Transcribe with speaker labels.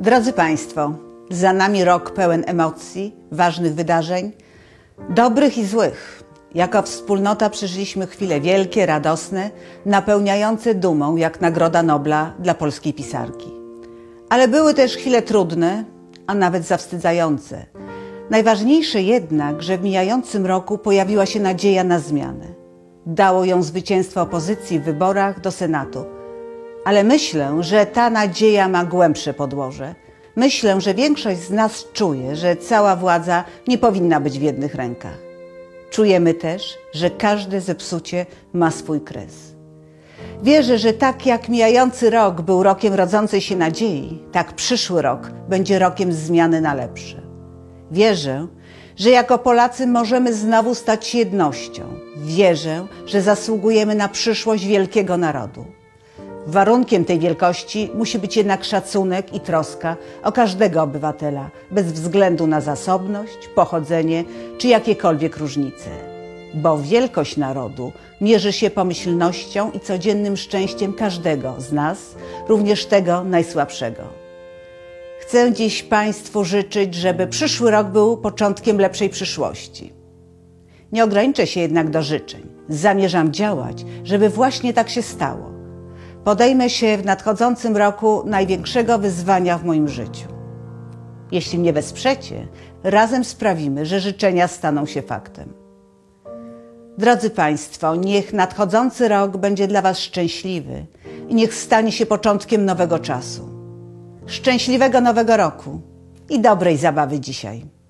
Speaker 1: Drodzy Państwo, za nami rok pełen emocji, ważnych wydarzeń, dobrych i złych. Jako wspólnota przeżyliśmy chwile wielkie, radosne, napełniające dumą jak Nagroda Nobla dla polskiej pisarki. Ale były też chwile trudne, a nawet zawstydzające. Najważniejsze jednak, że w mijającym roku pojawiła się nadzieja na zmianę. Dało ją zwycięstwo opozycji w wyborach do Senatu. Ale myślę, że ta nadzieja ma głębsze podłoże. Myślę, że większość z nas czuje, że cała władza nie powinna być w jednych rękach. Czujemy też, że każde zepsucie ma swój kres. Wierzę, że tak jak mijający rok był rokiem rodzącej się nadziei, tak przyszły rok będzie rokiem zmiany na lepsze. Wierzę, że jako Polacy możemy znowu stać się jednością. Wierzę, że zasługujemy na przyszłość wielkiego narodu. Warunkiem tej wielkości musi być jednak szacunek i troska o każdego obywatela, bez względu na zasobność, pochodzenie czy jakiekolwiek różnice. Bo wielkość narodu mierzy się pomyślnością i codziennym szczęściem każdego z nas, również tego najsłabszego. Chcę dziś Państwu życzyć, żeby przyszły rok był początkiem lepszej przyszłości. Nie ograniczę się jednak do życzeń. Zamierzam działać, żeby właśnie tak się stało. Podejmę się w nadchodzącym roku największego wyzwania w moim życiu. Jeśli mnie wesprzecie, razem sprawimy, że życzenia staną się faktem. Drodzy Państwo, niech nadchodzący rok będzie dla Was szczęśliwy i niech stanie się początkiem nowego czasu. Szczęśliwego nowego roku i dobrej zabawy dzisiaj.